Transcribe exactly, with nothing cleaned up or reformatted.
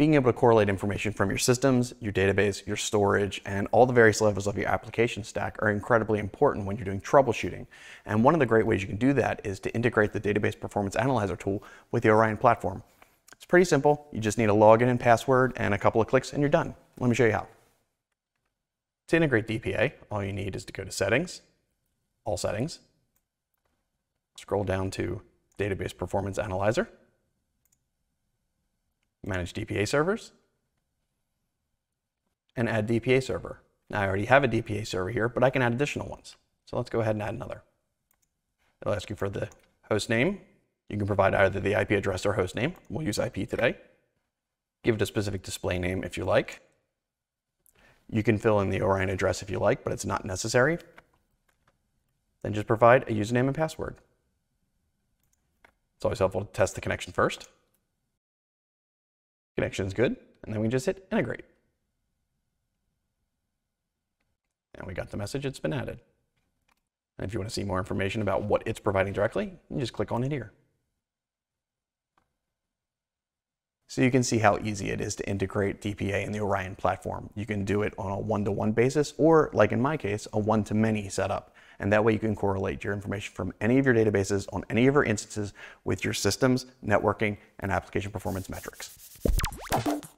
Being able to correlate information from your systems, your database, your storage, and all the various levels of your application stack are incredibly important when you're doing troubleshooting. And one of the great ways you can do that is to integrate the Database Performance Analyzer tool with the Orion platform. It's pretty simple. You just need a login and password and a couple of clicks and you're done. Let me show you how. To integrate D P A, all you need is to go to Settings, All Settings, scroll down to Database Performance Analyzer, Manage D P A servers, and add D P A server. Now I already have a D P A server here, but I can add additional ones. So let's go ahead and add another. It'll ask you for the host name. You can provide either the I P address or host name. We'll use I P today. Give it a specific display name if you like. You can fill in the Orion address if you like, but it's not necessary. Then just provide a username and password. It's always helpful to test the connection first. Connection is good, and then we just hit integrate. And we got the message, it's been added. And if you want to see more information about what it's providing directly, you just click on it here. So you can see how easy it is to integrate D P A in the Orion platform. You can do it on a one-to-one basis, or like in my case, a one-to-many setup. And that way you can correlate your information from any of your databases on any of your instances with your systems, networking, and application performance metrics.